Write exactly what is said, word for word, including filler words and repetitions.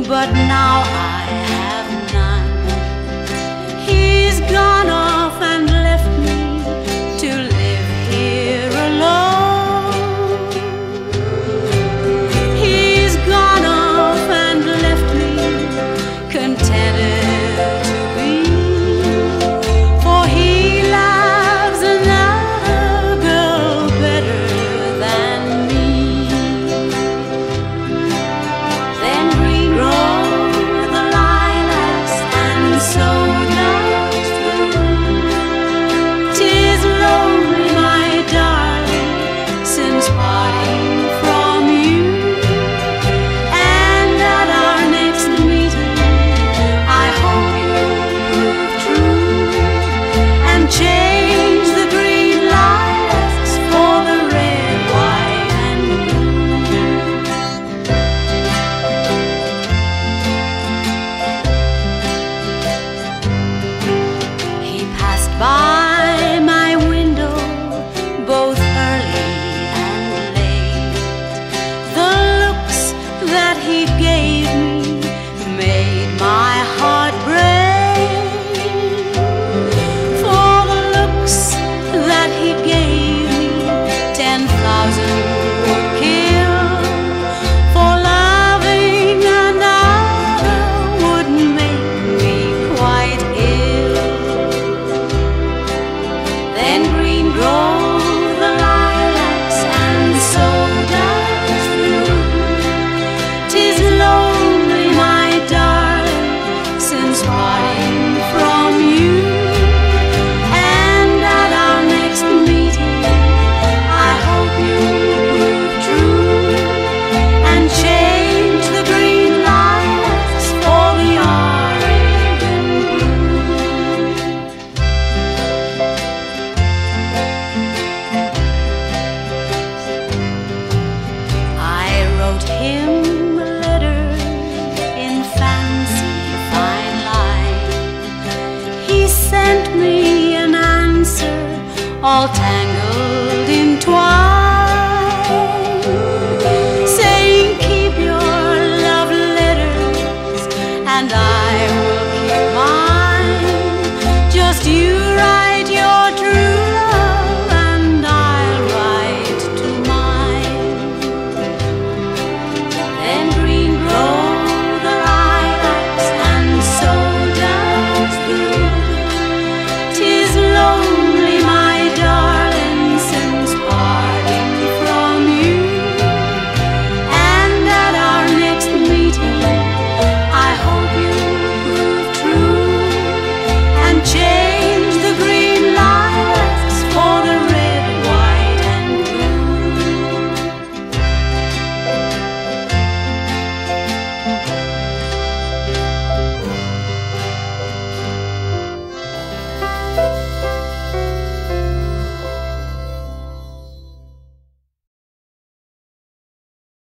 but now I have none. He's gone off and left me to live here alone. He's gone off and left me contented to be, for he loves another girl better than me. Then green grow the lilacs, and so does the rose. 'Tis lonely, my darling, since parting from you, and at our next meeting I hope you'll prove true and change the green lilacs for the red, white, and blue. He passed by my window both early and late. The looks that he gave me made my heart break. For the looks that he gave me, ten thousand would kill. For loving another would make me quite ill. Then green grow the lilacs, and so does the rose. 'Tis lonely, my darling, since parting from you, and at our next meeting I hope you'll prove true and change the green lilacs for the orange and blue. I wrote him a letter in fancy fine line. He sent me an answer all tangled in twine, saying keep your love letters and I will keep mine. Just you write your dreams